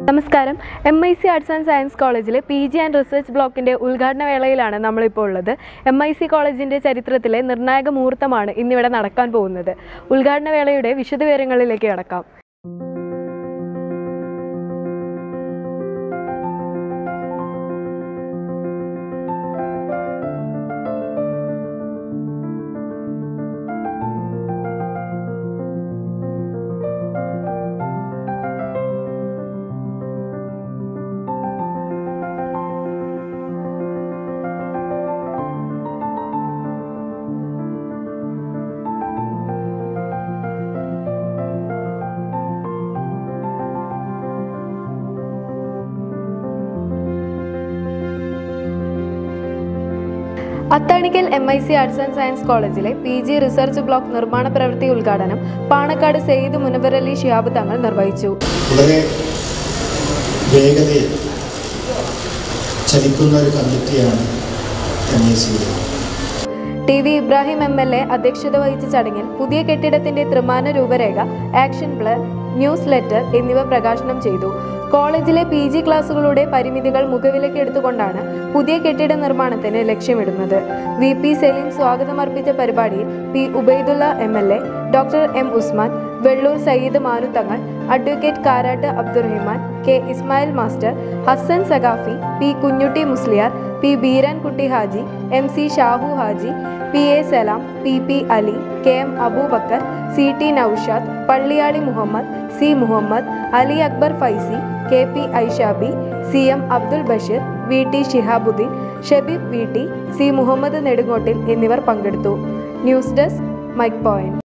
നമസ്കാരം. MIC arts and science കോളേജിലെ PG and research ബ്ലോക്കിൻ്റെ ഉദ്ഘാടന വേളയിലാണ് നമ്മളിപ്പോൾ ഉള്ളത്. MIC കോളേജിൻ്റെ ചരിത്രത്തിലെ നിർണായക മുഹൂർത്തമാണ് ഇന്നിവിടെ നടക്കാൻ പോകുന്നത്. ഉദ്ഘാടന വേളയുടെ വിശദവിവരങ്ങളിലേക്ക് കടക്കാം. Athanikkal MIC arts and science കോളേജിലെ PG റിസർച്ച് ബ്ലോക്ക് നിർമ്മാണ പ്രവൃത്തി ഉദ്ഘാടനം പാണക്കാട് സെയ്ദ് മുനവർ അലി ശിഹാബ് തങ്ങൾ നിർവഹിച്ചു. വളരെ വേഗതയിൽ ചലിക്കുന്ന ഒരു കമ്മിറ്റിയാണ് MIC. TV ഇബ്രാഹിം MLA അധ്യക്ഷത വഹിച്ച ചടങ്ങിൽ പുതിയ കെട്ടിടത്തിന്റെ ത്രിമാന രൂപരേഖ, ആക്ഷൻ പ്ലാൻ, ന്യൂസ് ലെറ്റർ എന്നിവ പ്രകാശനം ചെയ്തു. കോളേജിലെ PG ക്ലാസുകളുടെ പരിമിതികൾ മുഖവിലക്കെടുത്തുകൊണ്ടാണ് പുതിയ കെട്ടിട നിർമ്മാണത്തിന് ലക്ഷ്യമിടുന്നത്. VP സലീം സ്വാഗതം അർപ്പിച്ച പരിപാടിയിൽ P Ubaidulla MLA, doctor M Usman, Vellur Sayyid Manuthangal, advocate Karat Abdurahiman, K Ismail master, Hasan Saqafi, P Kunhutty Musliyar, P Beerankutty Haji, MC Shahu Haji, PA Salam, PP Ali, KM Abubakar, CT Noushad, Palliyali Muhammad, C Muhammad, Ali Akbar Faizi, KP Aishabi, CM Abdul Basheer, VT Shihabuddin, Shabeeb VT, C Muhammad Nedungottil എന്നിവർ പങ്കെടുത്തു. News desk mic point.